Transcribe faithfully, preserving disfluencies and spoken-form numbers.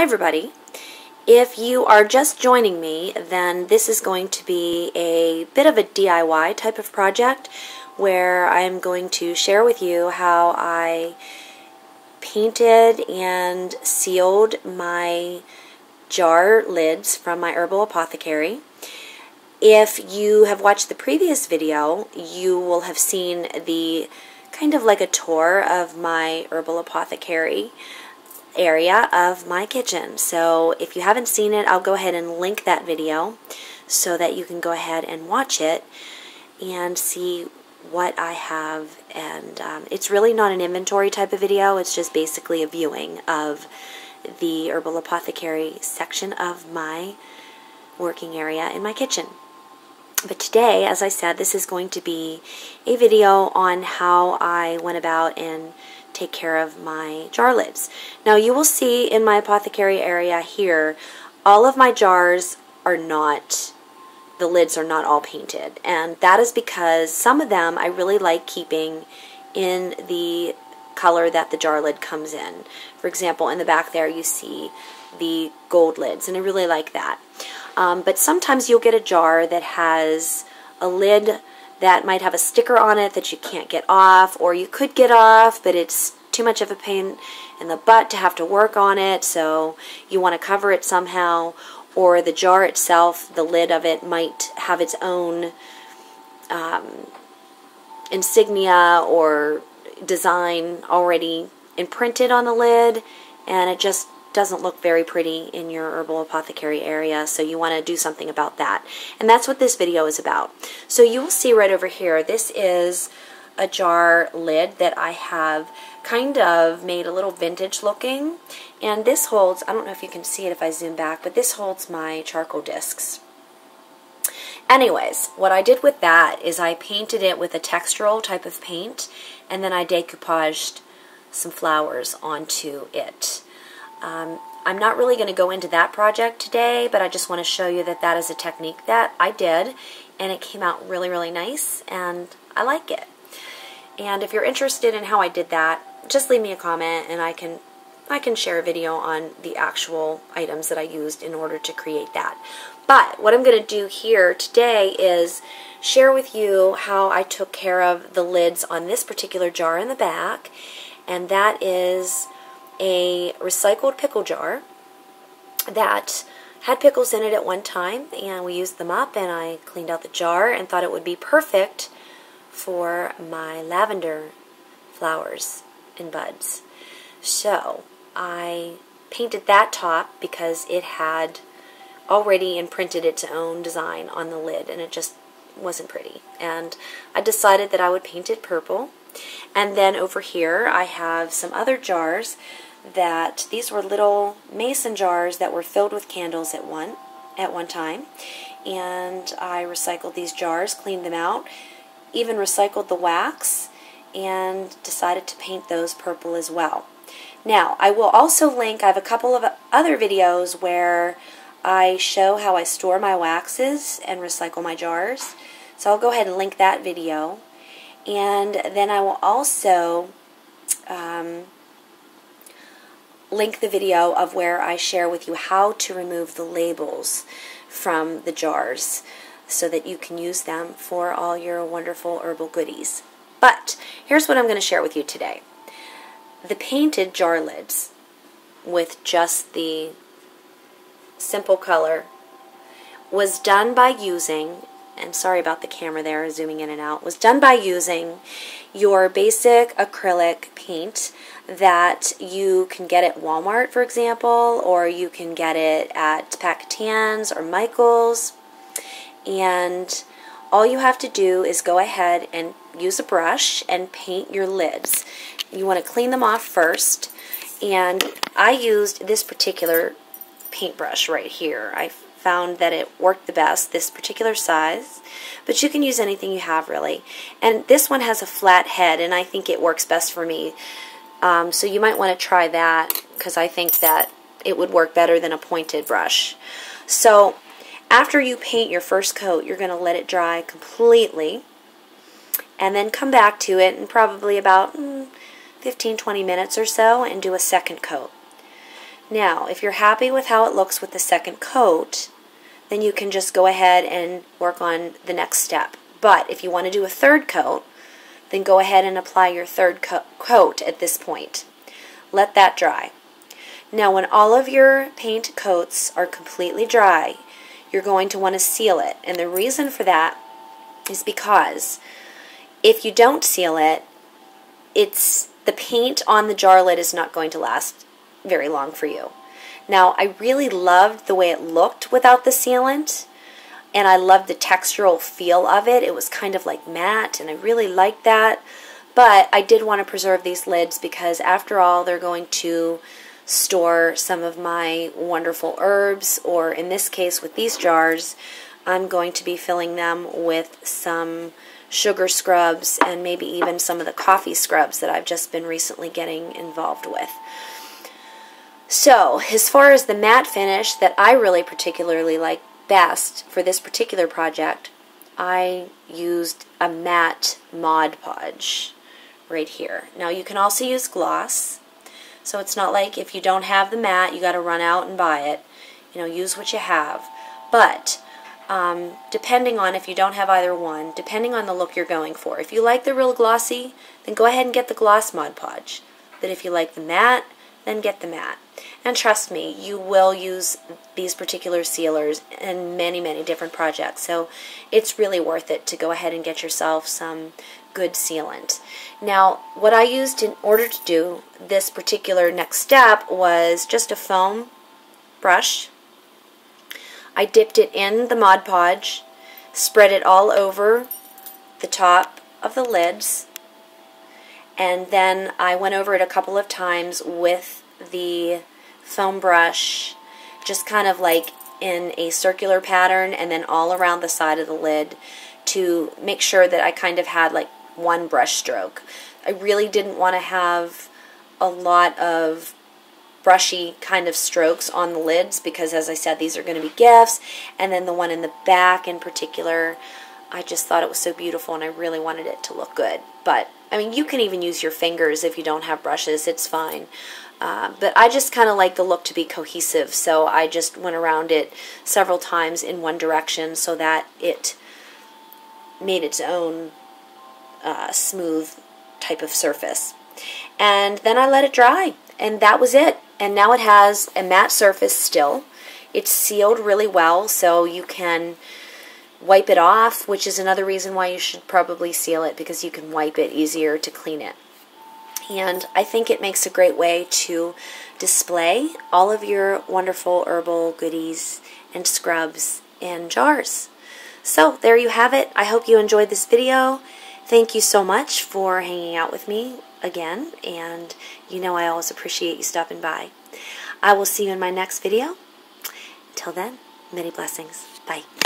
Hi everybody. If you are just joining me, then this is going to be a bit of a D I Y type of project where I'm going to share with you how I painted and sealed my jar lids from my Herbal Apothecary. If you have watched the previous video, you will have seen the kind of like a tour of my Herbal Apothecary area of my kitchen. So if you haven't seen it, I'll go ahead and link that video so that you can go ahead and watch it and see what I have. And um, it's really not an inventory type of video, it's just basically a viewing of the Herbal Apothecary section of my working area in my kitchen. But today, as I said, this is going to be a video on how I went about and take care of my jar lids. Now you will see in my apothecary area here, all of my jars are not, the lids are not all painted. And that is because some of them I really like keeping in the color that the jar lid comes in. For example, in the back there you see the gold lids, and I really like that. Um, but sometimes you'll get a jar that has a lid that might have a sticker on it that you can't get off, or you could get off, but it's too much of a pain in the butt to have to work on it, so you want to cover it somehow. Or the jar itself, the lid of it might have its own um, insignia or design already imprinted on the lid, and it just doesn't look very pretty in your Herbal Apothecary area, so you want to do something about that. And that's what this video is about. So you will see right over here, this is a jar lid that I have kind of made a little vintage looking, and this holds, I don't know if you can see it if I zoom back, but this holds my charcoal discs. Anyways, what I did with that is I painted it with a textural type of paint, and then I decoupaged some flowers onto it. Um, I'm not really going to go into that project today, but I just want to show you that that is a technique that I did, and it came out really, really nice, and I like it. And if you're interested in how I did that, just leave me a comment, and I can I can share a video on the actual items that I used in order to create that. But what I'm going to do here today is share with you how I took care of the lids on this particular jar in the back, and that is a recycled pickle jar that had pickles in it at one time, and we used them up, and I cleaned out the jar and thought it would be perfect for my lavender flowers and buds. So I painted that top because it had already imprinted its own design on the lid, and it just wasn't pretty. And I decided that I would paint it purple. And then over here I have some other jars that, these were little mason jars that were filled with candles at one at one time, and I recycled these jars, cleaned them out, even recycled the wax, and decided to paint those purple as well. Now I will also link, I have a couple of other videos where I show how I store my waxes and recycle my jars, so I'll go ahead and link that video. And then I will also um, link the video of where I share with you how to remove the labels from the jars so that you can use them for all your wonderful herbal goodies. But here's what I'm going to share with you today. The painted jar lids with just the simple color was done by using, and sorry about the camera there zooming in and out, was done by using your basic acrylic paint that you can get at Walmart, for example, or you can get it at Packatans or Michael's. And all you have to do is go ahead and use a brush and paint your lids. You want to clean them off first, and I used this particular paintbrush right here. I found that it worked the best, this particular size, but you can use anything you have really. And this one has a flat head, and I think it works best for me. Um, so you might want to try that, because I think that it would work better than a pointed brush. So after you paint your first coat, you're going to let it dry completely, and then come back to it in probably about mm, fifteen to twenty minutes or so and do a second coat. Now, if you're happy with how it looks with the second coat, then you can just go ahead and work on the next step. But if you want to do a third coat, then go ahead and apply your third co coat at this point. Let that dry. Now, when all of your paint coats are completely dry, you're going to want to seal it. And the reason for that is because if you don't seal it, it's the paint on the jar lid is not going to last very long for you. Now, I really loved the way it looked without the sealant, and I loved the textural feel of it. It was kind of like matte, and I really liked that. But I did want to preserve these lids because, after all, they're going to store some of my wonderful herbs, or in this case with these jars, I'm going to be filling them with some sugar scrubs and maybe even some of the coffee scrubs that I've just been recently getting involved with. So, as far as the matte finish that I really particularly like best for this particular project, I used a matte Mod Podge right here. Now, you can also use gloss. So it's not like if you don't have the matte, you got to run out and buy it. You know, use what you have. But um, depending on if you don't have either one, depending on the look you're going for. If you like the real glossy, then go ahead and get the gloss Mod Podge. But if you like the matte, then get the matte. And trust me, you will use these particular sealers in many, many different projects. So it's really worth it to go ahead and get yourself some good sealant. Now, what I used in order to do this particular next step was just a foam brush. I dipped it in the Mod Podge, spread it all over the top of the lids, and then I went over it a couple of times with the foam brush, just kind of like in a circular pattern, and then all around the side of the lid to make sure that I kind of had like one brush stroke. I really didn't want to have a lot of brushy kind of strokes on the lids because, as I said, these are going to be gifts, and then the one in the back in particular, I just thought it was so beautiful and I really wanted it to look good. But, I mean, you can even use your fingers if you don't have brushes, it's fine. Uh, but I just kind of like the look to be cohesive, so I just went around it several times in one direction so that it made its own Uh, smooth type of surface. And then I let it dry, and that was it. And now it has a matte surface still. It's sealed really well, so you can wipe it off, which is another reason why you should probably seal it, because you can wipe it easier to clean it. And I think it makes a great way to display all of your wonderful herbal goodies and scrubs in jars. So there you have it. I hope you enjoyed this video. Thank you so much for hanging out with me again, and you know I always appreciate you stopping by. I will see you in my next video. Until then, many blessings. Bye.